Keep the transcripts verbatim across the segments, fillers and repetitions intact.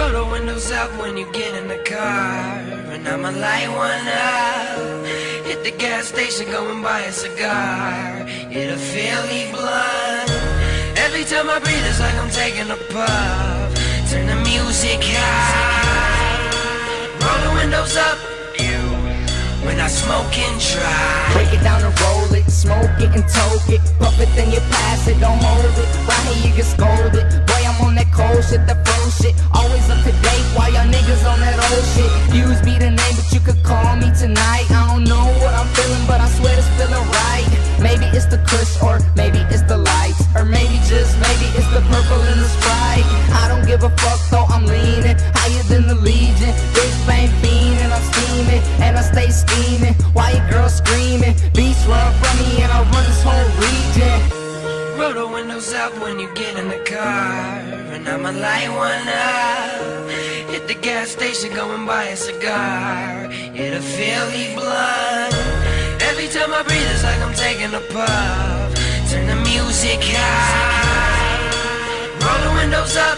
Roll the windows up when you get in the car, and I'ma light one up. Hit the gas station, go and buy a cigar. It'll feel me blunt. Every time I breathe, it's like I'm taking a puff. Turn the music high. Roll the windows up when I smoke and drive. Break it down and roll it, smoke it and toke it. Puff it, then you pass it, don't hold it. Right here you get scolded. Boy, I'm on that cold shit, that fro shit. Always up to date, while y'all niggas on that old shit. Fuze be the name, but you could call me tonight. I don't know what I'm feeling, but I swear it's feeling right. Maybe it's the kush, or maybe it's the lights, or maybe just maybe it's the purple in the Sprite. I don't give a fuck though, I'm leaning higher than the Legion. Big fame fiend and I'm steaming, and I stay scheming. Why your girl screaming? Beats run from me and I run this whole region. Roll the windows up when you get in the car, and I'ma light one up. Hit the gas station, go and buy a cigar. It'll feel me blunt. Every time I breathe, it's like I'm taking a puff. Turn the music high. Roll the windows up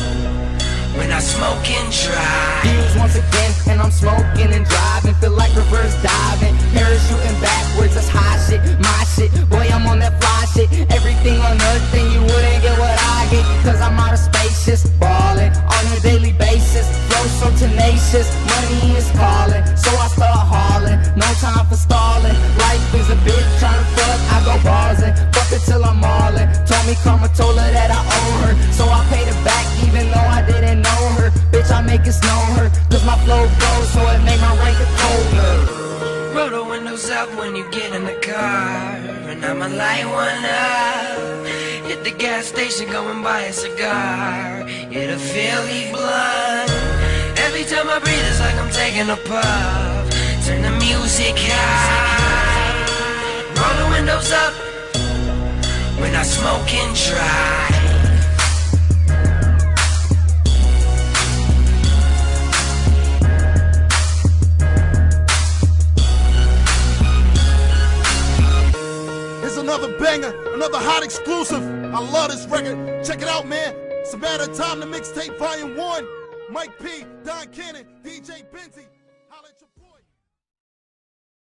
when I smoke and drive. Fuze once again, and I'm smoking and driving. Feel like reverse diving, parachuting backwards. That's high shit, my shit. Boy, I'm on that fly shit. Everything on earth, and you wouldn't get what I get. Cause I'm out of spacious, ballin' on a daily basis. Flow so tenacious, money is calling, so I start hauling. No time for stalling. Life is a bitch, tryna fuck, I go ballsin'. Fuck it till I'm allin'. Told me karma, told her that I owe her, so I paid her back even though I didn't know her. Bitch, I make it snow her, cause my flow goes, so it made my rank colder. Roll the windows up when you get in the car, and I'ma light one up. Hit the gas station, go and buy a cigar. It'll feel me blunt. Every time I breathe, it's like I'm taking a puff. Turn the music high. Roll the windows up when I smoke and drive. Another banger, another hot exclusive. I love this record. Check it out, man. It's a matter of time to mixtape volume one. Mike P, Don Cannon, D J Benzie.